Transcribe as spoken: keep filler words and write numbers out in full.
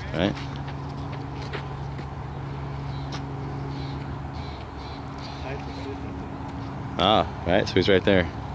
right? Tied for fifth, I think. Ah, right, so he's right there.